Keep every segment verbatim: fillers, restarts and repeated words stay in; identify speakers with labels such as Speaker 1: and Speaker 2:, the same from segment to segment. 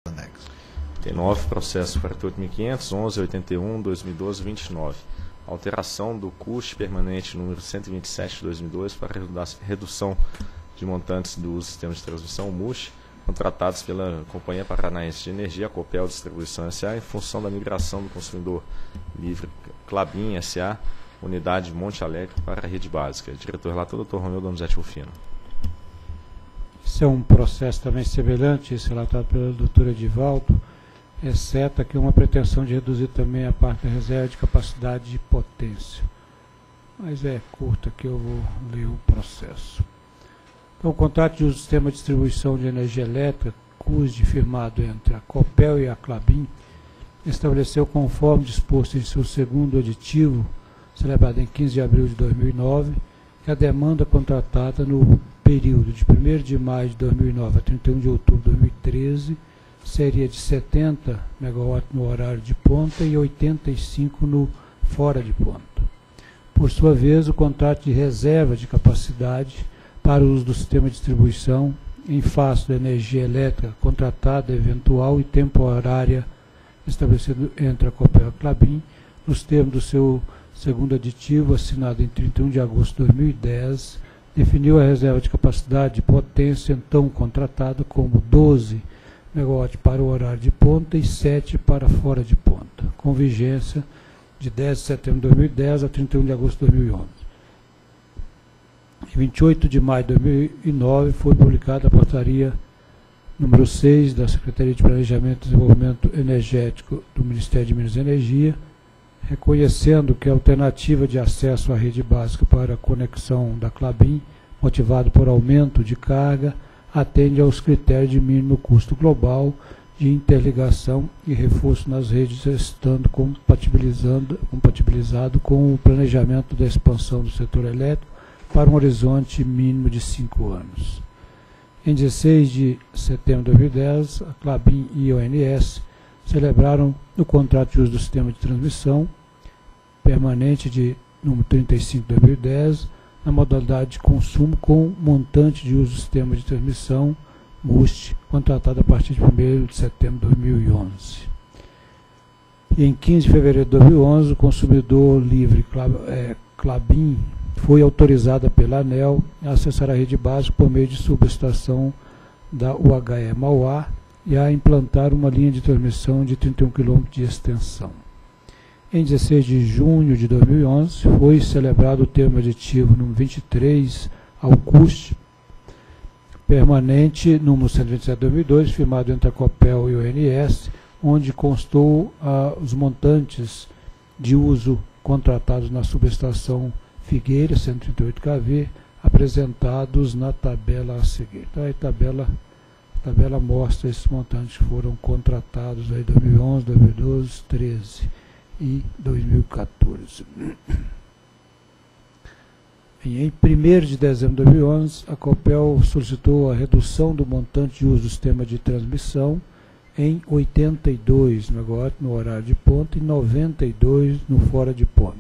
Speaker 1: Tem nove processos quarenta e oito mil e quinhentos, onze, oitenta e um, dois mil e doze, vinte e nove. Alteração do custo permanente número cento e vinte e sete de dois mil e dois para redução de montantes do sistema de transmissão M U S, contratados pela Companhia Paranaense de Energia, a Copel Distribuição S A, em função da migração do consumidor livre Klabin S A, unidade Monte Alegre, para a rede básica. Diretor relator, doutor Romeu Donizete Rufino.
Speaker 2: Esse é um processo também semelhante, esse relatado pela doutora Edivaldo, exceto aqui uma pretensão de reduzir também a parte da reserva de capacidade de potência. Mas é curto aqui, eu vou ler o processo. Então, o contrato de uso do sistema de distribuição de energia elétrica, C U S D, firmado entre a Copel e a Klabin, estabeleceu, conforme disposto em seu segundo aditivo, celebrado em quinze de abril de dois mil e nove, que a demanda contratada no período de primeiro de maio de dois mil e nove a trinta e um de outubro de dois mil e treze seria de setenta megawatts no horário de ponta e oitenta e cinco no fora de ponta. Por sua vez, o contrato de reserva de capacidade para o uso do sistema de distribuição em face da energia elétrica contratada, eventual e temporária estabelecido entre a Copel e a Klabin, nos termos do seu segundo aditivo, assinado em trinta e um de agosto de dois mil e dez, definiu a reserva de capacidade de potência então contratada como doze megawatts para o horário de ponta e sete para fora de ponta, com vigência de dez de setembro de dois mil e dez a trinta e um de agosto de dois mil e onze. Em vinte e oito de maio de dois mil e nove foi publicada a portaria número seis da Secretaria de Planejamento e Desenvolvimento Energético do Ministério de Minas e Energia, reconhecendo que a alternativa de acesso à rede básica para a conexão da Klabin, motivado por aumento de carga, atende aos critérios de mínimo custo global de interligação e reforço nas redes, estando compatibilizando, compatibilizado com o planejamento da expansão do setor elétrico para um horizonte mínimo de cinco anos. Em dezesseis de setembro de dois mil e dez, a Klabin e a O N S celebraram o contrato de uso do sistema de transmissão permanente de número trinta e cinco de dois mil e dez, na modalidade de consumo com montante de uso do sistema de transmissão M U S T, contratado a partir de primeiro de setembro de dois mil e onze. E em quinze de fevereiro de dois mil e onze, o consumidor livre Klabin foi autorizada pela ANEEL a acessar a rede básica por meio de subestação da U H E Mauá e a implantar uma linha de transmissão de trinta e um quilômetros de extensão. Em dezesseis de junho de dois mil e onze, foi celebrado o termo aditivo número vinte e três ao C U S D permanente número cento e vinte e sete de dois mil e dois, firmado entre a Copel e o O N S, onde constou ah, os montantes de uso contratados na subestação Figueira, cento e trinta e oito quilovolts, apresentados na tabela a seguir. Então, a tabela, a tabela mostra esses montantes que foram contratados em dois mil e onze, dois mil e doze, dois mil e treze e dois mil e quatorze. E em primeiro de dezembro de dois mil e onze, a Copel solicitou a redução do montante de uso do sistema de transmissão em oitenta e dois megawatts no horário de ponta e noventa e dois no fora de ponta.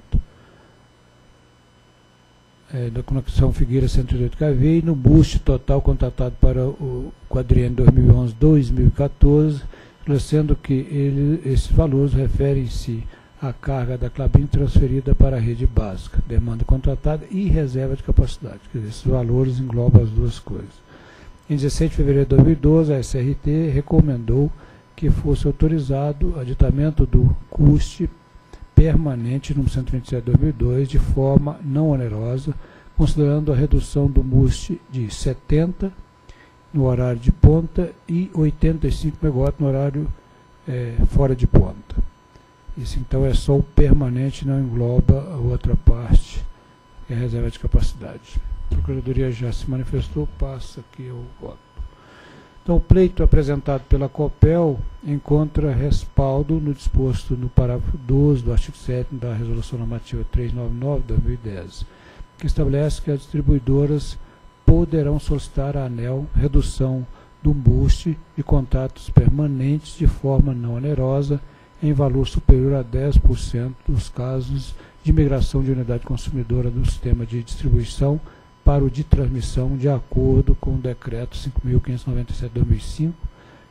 Speaker 2: É, da conexão Figueira cento e trinta e oito quilovolts e no boost total contratado para o quadriênio dois mil e onze a dois mil e quatorze, sendo que ele, esses valores referem-se à carga da Klabin transferida para a rede básica, demanda contratada e reserva de capacidade. Quer dizer, esses valores englobam as duas coisas. Em dezesseis de fevereiro de dois mil e doze, a S R T recomendou que fosse autorizado o aditamento do C U S D permanente número cento e vinte e sete de dois mil e dois de forma não onerosa, considerando a redução do M U S T de setenta no horário de ponta e oitenta e cinco megawatts no horário é, fora de ponta. Isso então é só o permanente, não engloba a outra parte, que é a reserva de capacidade. A Procuradoria já se manifestou, passa aqui o voto. Então, o pleito apresentado pela Copel encontra respaldo no disposto no parágrafo doze do artigo sétimo da Resolução Normativa trezentos e noventa e nove de dois mil e dez, que estabelece que as distribuidoras poderão solicitar à ANEEL redução do M U S T de contratos permanentes de forma não onerosa em valor superior a dez por cento dos casos de migração de unidade consumidora do sistema de distribuição para o de transmissão, de acordo com o Decreto cinco mil quinhentos e noventa e sete de dois mil e cinco,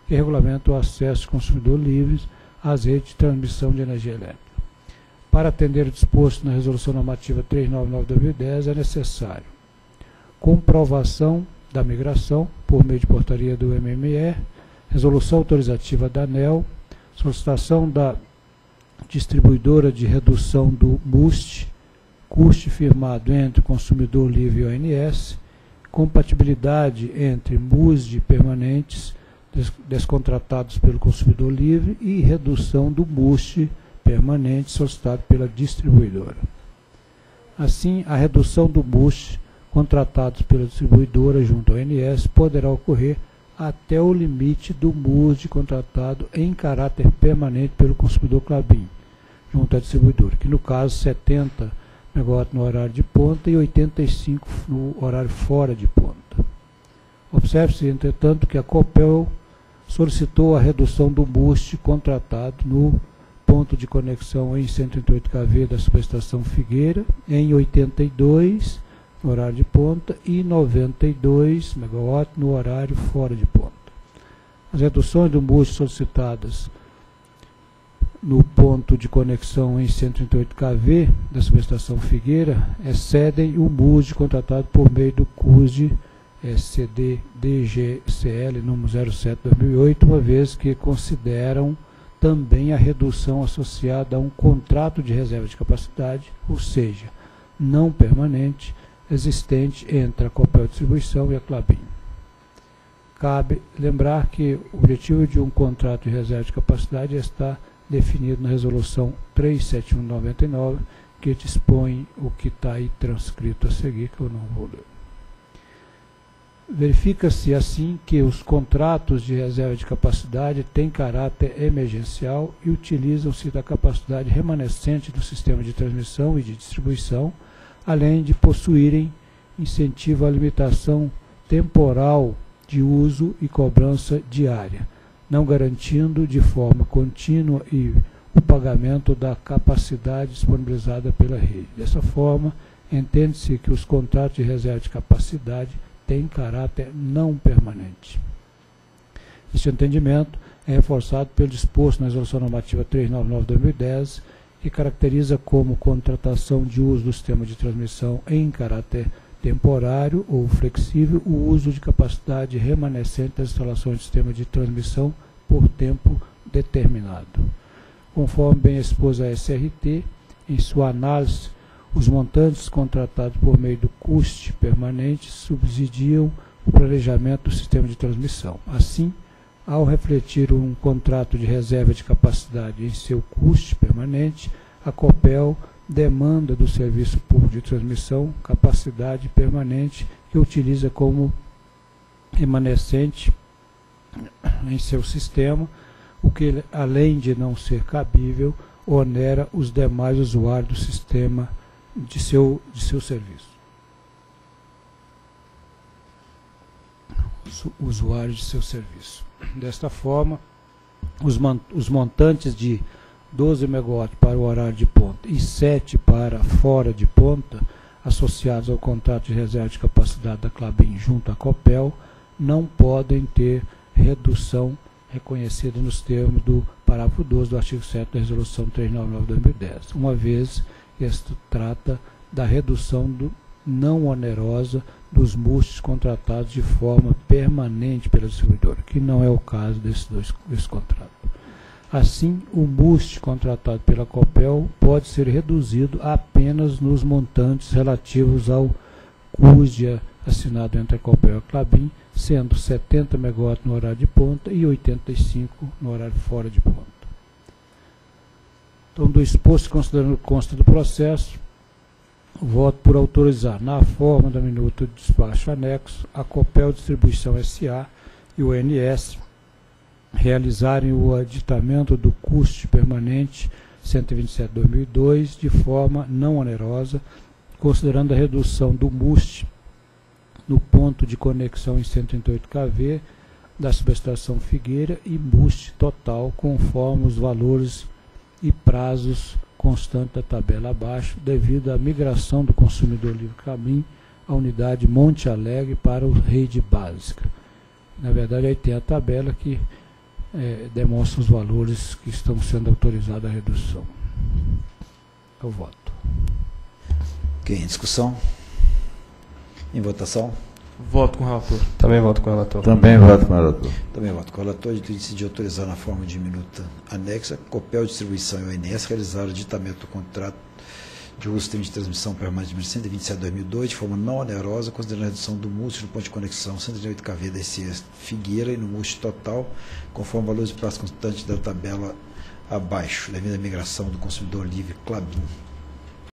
Speaker 2: que regulamenta o acesso do consumidor livre às redes de transmissão de energia elétrica. Para atender o disposto na Resolução Normativa trezentos e noventa e nove de dois mil e dez, é necessário comprovação da migração por meio de portaria do M M E, resolução autorizativa da ANEEL, solicitação da distribuidora de redução do M U S T, custo firmado entre o consumidor livre e o O N S, compatibilidade entre M U S D permanentes descontratados pelo consumidor livre e redução do M U S T permanente solicitado pela distribuidora. Assim, a redução do M U S T contratados pela distribuidora junto ao O N S poderá ocorrer até o limite do M U S D contratado em caráter permanente pelo consumidor Klabin, junto à distribuidora, que no caso setenta megawatts no horário de ponta e oitenta e cinco no horário fora de ponta. Observe-se, entretanto, que a Copel solicitou a redução do M U S T contratado no ponto de conexão em cento e trinta e oito kV da subestação Figueira, em oitenta e dois no horário de ponta e noventa e dois megawatts no horário fora de ponta. As reduções do M U S T solicitadas no ponto de conexão em cento e trinta e oito kV da subestação Figueira excedem o M U S D contratado por meio do C U S D S D D G C L número zero sete barra dois mil e oito, uma vez que consideram também a redução associada a um contrato de reserva de capacidade, ou seja, não permanente, existente entre a Copel Distribuição e a Klabin. Cabe lembrar que o objetivo de um contrato de reserva de capacidade está definido na Resolução trezentos e setenta e um de noventa e nove, que dispõe o que está aí transcrito a seguir, que eu não vou ler. Verifica-se assim que os contratos de reserva de capacidade têm caráter emergencial e utilizam-se da capacidade remanescente do sistema de transmissão e de distribuição, além de possuírem incentivo à limitação temporal de uso e cobrança diária, não garantindo de forma contínua e o pagamento da capacidade disponibilizada pela rede. Dessa forma, entende-se que os contratos de reserva de capacidade têm caráter não permanente. Este entendimento é reforçado pelo disposto na Resolução Normativa trezentos e noventa e nove de dois mil e dez, que caracteriza como contratação de uso do sistema de transmissão em caráter temporário ou flexível o uso de capacidade remanescente das instalações de sistema de transmissão por tempo determinado. Conforme bem expôs a S R T, em sua análise, os montantes contratados por meio do custe permanente subsidiam o planejamento do sistema de transmissão. Assim, ao refletir um contrato de reserva de capacidade em seu custe permanente, a Copel demanda do Serviço Público de Transmissão capacidade permanente que utiliza como remanescente em seu sistema, o que, além de não ser cabível, onera os demais usuários do sistema de seu, de seu serviço. Os usuários de seu serviço. Desta forma, os, os montantes de doze megawatts para o horário de ponta e sete para fora de ponta, associados ao contrato de reserva de capacidade da Klabin junto à Copel, não podem ter redução reconhecida nos termos do parágrafo doze do artigo sete da Resolução trezentos e noventa e nove de dois mil e dez, uma vez que isto trata da redução do, não onerosa dos M U S Ts contratados de forma permanente pela distribuidora, que não é o caso desses dois desse contrato. Assim, o M U S T contratado pela Copel pode ser reduzido apenas nos montantes relativos ao C U S D assinado entre a Copel e a Klabin, sendo setenta megawatts no horário de ponta e oitenta e cinco no horário fora de ponta. Então, do exposto, considerando o consta do processo, voto por autorizar, na forma da minuta de despacho anexo, a Copel Distribuição S A e o O N S realizarem o aditamento do custe permanente cento e vinte e sete barra dois mil e dois de forma não onerosa, considerando a redução do M U S T no ponto de conexão em cento e trinta e oito kV da subestação Figueira e M U S T total, conforme os valores e prazos constantes da tabela abaixo, devido à migração do consumidor livre Klabin à unidade Monte Alegre para a rede básica. Na verdade, aí tem a tabela que é, demonstra os valores que estão sendo autorizados à redução. Eu voto.
Speaker 3: Ok, em discussão? Em votação?
Speaker 4: Voto com o relator.
Speaker 5: Também voto com o relator.
Speaker 6: Também voto com o relator.
Speaker 3: Também voto com o relator. A gente decidiu autorizar na forma de minuta anexa, Copel Distribuição e O N S realizaram o aditamento do contrato de uso do sistema de transmissão permanente número cento e vinte e sete barra dois mil e dois de forma não onerosa, considerando a redução do múltiplo no ponto de conexão cento e trinta e oito kV da I C E Figueira e no múltiplo total, conforme valores de prazo constante da tabela abaixo, devido à migração do consumidor livre Clabin.